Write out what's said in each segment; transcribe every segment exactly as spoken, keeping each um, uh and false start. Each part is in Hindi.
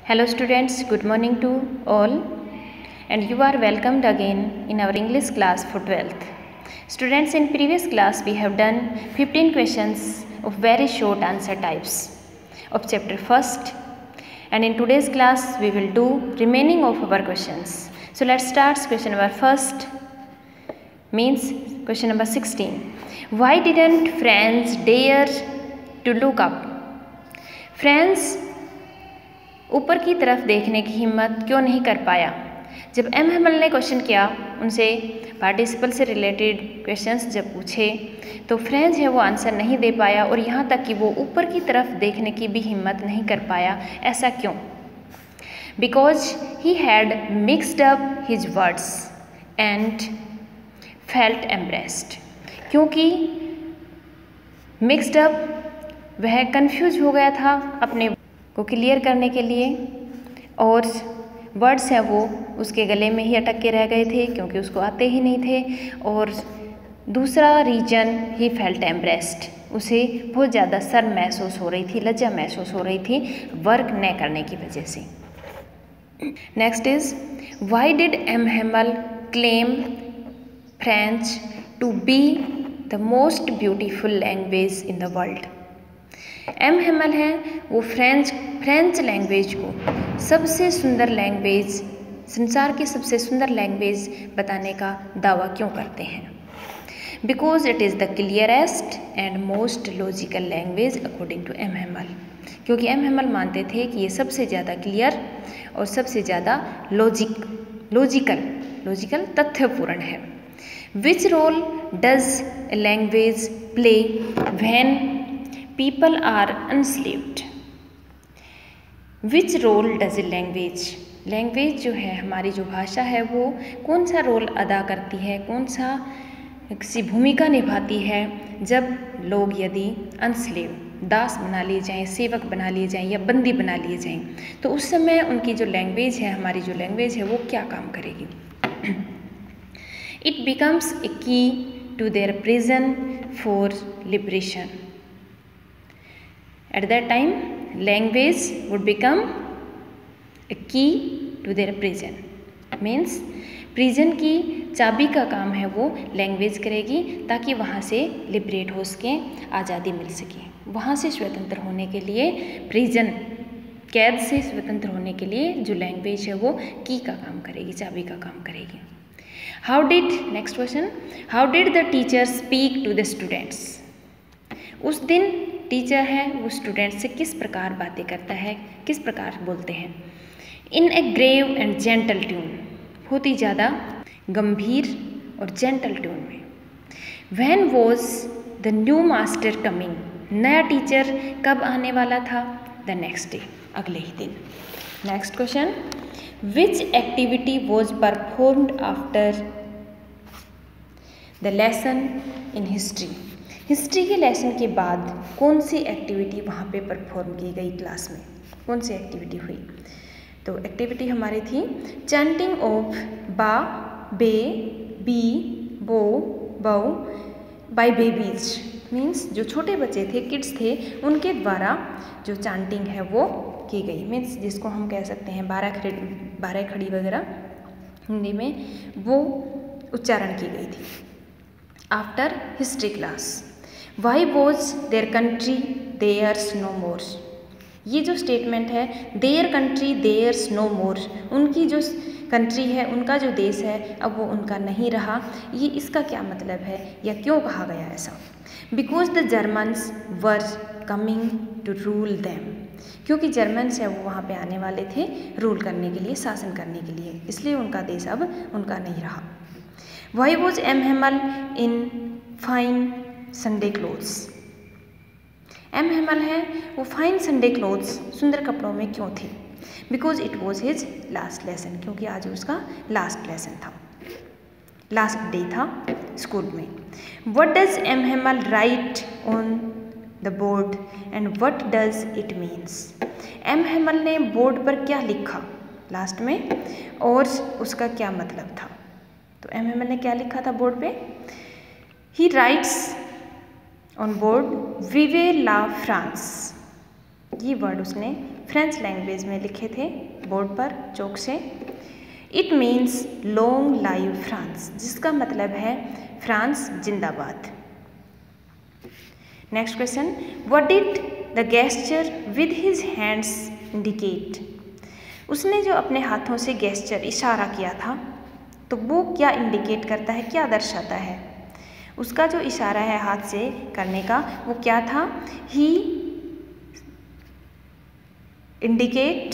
Hello students, good morning to all, and you are welcomed again in our English class for twelfth. Students, in previous class we have done fifteen questions of very short answer types of chapter first, and in today's class we will do remaining of our questions. So let's start question number first, means question number sixteen. Why didn't Franz dare to look up? France ऊपर की तरफ देखने की हिम्मत क्यों नहीं कर पाया? जब एम हेमल ने क्वेश्चन किया, उनसे पार्टिसिपल से रिलेटेड क्वेश्चंस जब पूछे, तो फ्रांस है वो आंसर नहीं दे पाया और यहाँ तक कि वो ऊपर की तरफ देखने की भी हिम्मत नहीं कर पाया। ऐसा क्यों? Because he had mixed up his words and felt embarrassed. क्योंकि मिक्सड अप, वह कंफ्यूज हो गया था अपने को क्लियर करने के लिए, और वर्ड्स हैं वो उसके गले में ही अटक के रह गए थे क्योंकि उसको आते ही नहीं थे। और दूसरा रीजन, ही फेल्ट एम्ब्रेस्ड, उसे बहुत ज़्यादा शर्म महसूस हो रही थी, लज्जा महसूस हो रही थी वर्क न करने की वजह से। Next is, why did M Hamel claim French to be the most beautiful language in the world? M Hamel हैं वो फ्रेंच फ्रेंच लैंग्वेज को सबसे सुंदर लैंग्वेज, संसार की सबसे सुंदर लैंग्वेज बताने का दावा क्यों करते हैं? Because it is the clearest and most logical language according to M Hamel. क्योंकि एम हेमल मानते थे कि ये सबसे ज़्यादा क्लियर और सबसे ज़्यादा लॉजिक लॉजिकल लॉजिकल तथ्यपूर्ण है। Which role does a language play when people are enslaved? which role does a language language जो है, हमारी जो भाषा है, वो कौन सा रोल अदा करती है, कौन सा किसी भूमिका निभाती है जब लोग यदि अनस्लेव, दास बना लिए जाएं, सेवक बना लिए जाएं या बंदी बना लिए जाएं, तो उस समय उनकी जो लैंग्वेज है, हमारी जो लैंग्वेज है, वो क्या काम करेगी? It becomes a key to their prison for liberation. At that time, language would become a key to their prison. Means prison की चाबी का काम है वो लैंग्वेज करेगी, ताकि वहाँ से लिबरेट हो सके, आज़ादी मिल सके। वहाँ से स्वतंत्र होने के लिए, प्रिजन कैद से स्वतंत्र होने के लिए जो लैंग्वेज है वो की का काम करेगी, चाबी का काम करेगी। How did next question how did the teacher speak to the students? उस दिन टीचर है वो स्टूडेंट से किस प्रकार बातें करता है, किस प्रकार बोलते हैं? In a grave and gentle tune, बहुत ही ज़्यादा गंभीर और जेंटल ट्यून में। When was the new master coming? नया टीचर कब आने वाला था? द नेक्स्ट डे, अगले ही दिन। Next question, which activity was performed after the lesson in history? History के लेसन के बाद कौन सी एक्टिविटी वहाँ पे परफॉर्म की गई क्लास में? कौन सी एक्टिविटी हुई? तो एक्टिविटी हमारी थी चैंटिंग ऑफ बा, बे, बी, बो, बो बाय बेबीज। मीन्स जो छोटे बच्चे थे, किड्स थे, उनके द्वारा जो चैंटिंग है वो की गई। मीन्स जिसको हम कह सकते हैं बारह खड़ी बारह खड़ी वगैरह हिंदी में, वो उच्चारण की गई थी after history class. Why was their country there's no more? ये जो स्टेटमेंट है, their country there's no more, उनकी जो कंट्री है, उनका जो देश है, अब वो उनका नहीं रहा, ये इसका क्या मतलब है या क्यों कहा गया ऐसा? Because the Germans were coming to rule them. क्योंकि जर्मन्स है वो वहाँ पे आने वाले थे रूल करने के लिए, शासन करने के लिए, इसलिए उनका देश अब उनका नहीं रहा। Why was M Hamel in fine Sunday clothes? M Hamel है वो फाइन संडे क्लोथ्स, सुंदर कपड़ों में क्यों थे? Because it was his last lesson, क्योंकि आज उसका लास्ट लेसन था, लास्ट डे था स्कूल में। What does M Hamel write on the board and what does it means? M Hamel ने बोर्ड पर क्या लिखा लास्ट में और उसका क्या मतलब था? तो एम हेमल ने क्या लिखा था बोर्ड पे? ही राइट्स ऑन बोर्ड विवे ला फ्रांस, ये वर्ड उसने फ्रेंच लैंग्वेज में लिखे थे बोर्ड पर चौक से। It means long live France, जिसका मतलब है फ्रांस जिंदाबाद। Next question, what did the gesture with his hands indicate? उसने जो अपने हाथों से गेस्चर इशारा किया था तो वो क्या इंडिकेट करता है, क्या दर्शाता है? उसका जो इशारा है हाथ से करने का वो क्या था? He indicate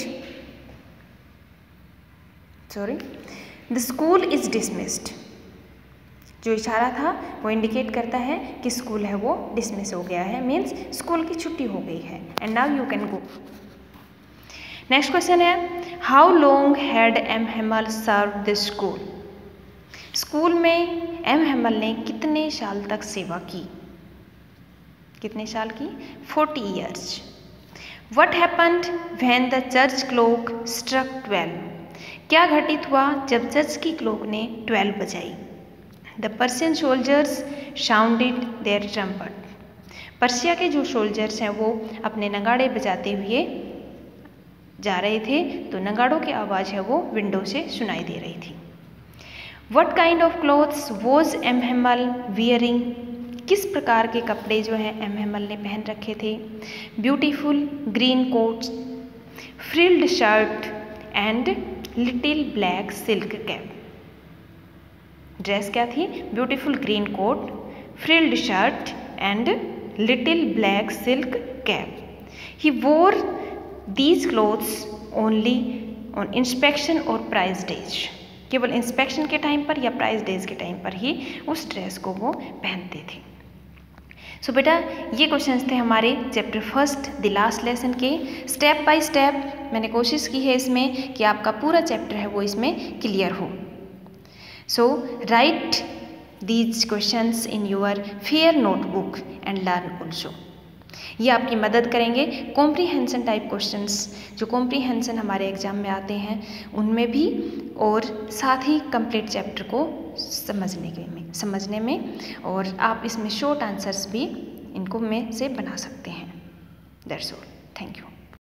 sorry the school is dismissed. जो इशारा था वो इंडिकेट करता है कि स्कूल है वो डिसमिस हो गया है, मीन्स स्कूल की छुट्टी हो गई है। And now you can go. Next question है, how long had M Hamel serve the school? School में एम हेमल ने कितने साल तक सेवा की? कितने साल की? Forty years. What happened when the church clock struck twelve? क्या घटित हुआ जब चर्च की क्लॉक ने ट्वेल्व बजाई? The Persian soldiers sounded their trumpet. Persia के जो सोल्जर्स हैं वो अपने नगाड़े बजाते हुए जा रहे थे, तो नगाड़ों की आवाज़ है वो विंडो से सुनाई दे रही थी। What kind of clothes was M Hamel wearing? किस प्रकार के कपड़े जो हैं एम हेमल ने पहन रखे थे? Beautiful green coat, frilled shirt and little black silk cap. Dress क्या थी? Beautiful green coat, frilled shirt and little black silk cap. He wore these clothes only on inspection और प्राइज डेज। केवल इंस्पेक्शन के टाइम पर या प्राइज डेज के टाइम पर ही उस ड्रेस को वो पहनते थे। सो so, बेटा ये क्वेश्चंस थे हमारे chapter first the last lesson के। स्टेप बाय स्टेप मैंने कोशिश की है इसमें कि आपका पूरा चैप्टर है वो इसमें क्लियर हो। So write these questions in your fair notebook and learn also. ये आपकी मदद करेंगे कॉम्प्रीहेंशन टाइप क्वेश्चंस, जो कॉम्प्रीहेंशन हमारे एग्जाम में आते हैं उनमें भी, और साथ ही कंप्लीट चैप्टर को समझने के में समझने में और आप इसमें शॉर्ट आंसर्स भी इनको में से बना सकते हैं। That's all, thank you.